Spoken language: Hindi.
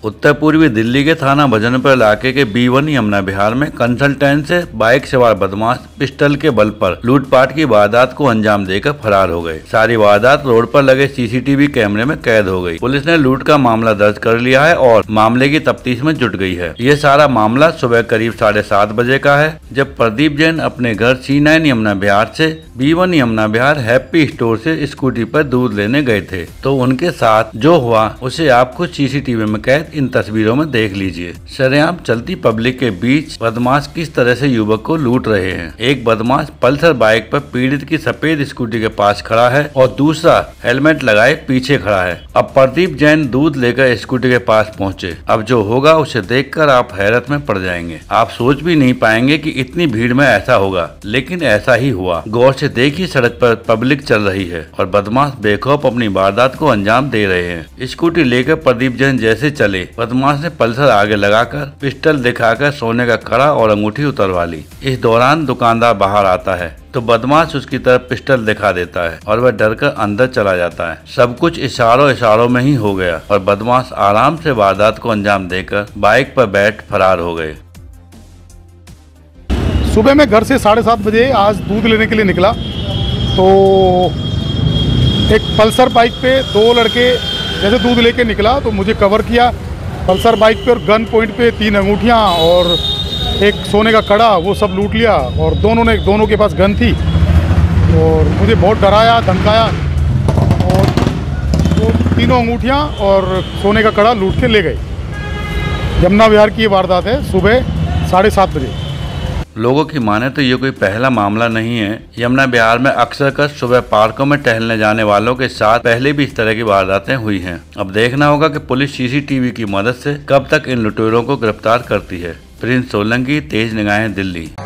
उत्तर पूर्वी दिल्ली के थाना भजनपुर इलाके के B1 यमुना विहार में कंसल्टेंट से बाइक सवार बदमाश पिस्टल के बल पर लूटपाट की वारदात को अंजाम देकर फरार हो गए। सारी वारदात रोड पर लगे CCTV कैमरे में कैद हो गई। पुलिस ने लूट का मामला दर्ज कर लिया है और मामले की तफ्तीश में जुट गई है। ये सारा मामला सुबह करीब 7:30 बजे का है, जब प्रदीप जैन अपने घर C9 यमुना विहार से B1 Yamuna Vihar happy store से स्कूटी पर दूध लेने गए थे। तो उनके साथ जो हुआ उसे आप खुद CCTV में कैद इन तस्वीरों में देख लीजिए। सरेआम चलती पब्लिक के बीच बदमाश किस तरह से युवक को लूट रहे हैं। एक बदमाश पल्सर बाइक पर पीड़ित की सफेद स्कूटी के पास खड़ा है और दूसरा हेलमेट लगाए पीछे खड़ा है। अब प्रदीप जैन दूध लेकर स्कूटी के पास पहुंचे। अब जो होगा उसे देखकर आप हैरत में पड़ जाएंगे। आप सोच भी नहीं पाएंगे कि इतनी भीड़ में ऐसा होगा, लेकिन ऐसा ही हुआ। गौर से देखिए, सड़क पर पब्लिक चल रही है और बदमाश बेखौफ अपनी वारदात को अंजाम दे रहे हैं। स्कूटी लेकर प्रदीप जैन जैसे चले, बदमाश ने पल्सर आगे लगाकर पिस्टल दिखाकर सोने का कड़ा और अंगूठी उतरवा ली। इस दौरान दुकानदार बाहर आता है तो बदमाश उसकी तरफ पिस्टल दिखा देता है और वह डरकर अंदर चला जाता है। सब कुछ इशारों में ही हो गया और बदमाश आराम से वारदात को अंजाम देकर बाइक पर बैठ फरार हो गए। सुबह मैं घर से 7:30 बजे आज दूध लेने के लिए निकला तो एक पल्सर बाइक पे दो लड़के जैसे दूध लेके निकला तो मुझे कवर किया। पल्सर बाइक पे और गन पॉइंट पे 3 अंगूठियाँ और एक सोने का कड़ा, वो सब लूट लिया। और दोनों के पास गन थी और मुझे बहुत डराया धमकाया और वो तीनों अंगूठियाँ और सोने का कड़ा लूट के ले गए। यमुना विहार की ये वारदात है सुबह 7:30 बजे। लोगों की माने तो ये कोई पहला मामला नहीं है। यमुना विहार में अक्सर कर सुबह पार्कों में टहलने जाने वालों के साथ पहले भी इस तरह की वारदातें हुई हैं। अब देखना होगा कि पुलिस CCTV की मदद से कब तक इन लुटेरों को गिरफ्तार करती है। प्रिंस सोलंकी, तेज निगाहें, दिल्ली।